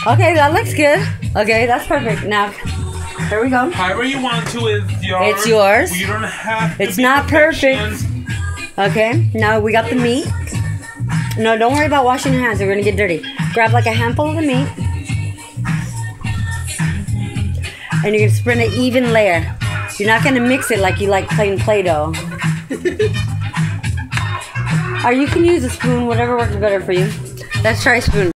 Okay, that looks good. Okay, that's perfect. Now, here we go. However you want to is yours. It's yours. You don't have to It's be not perfect. perfection. Okay, now we got the meat. No, don't worry about washing your hands. We're gonna get dirty. Grab like a handful of the meat. And you're gonna spread an even layer. You're not gonna mix it like you like plain Play-Doh. Or you can use a spoon, whatever works better for you. Let's try a spoon.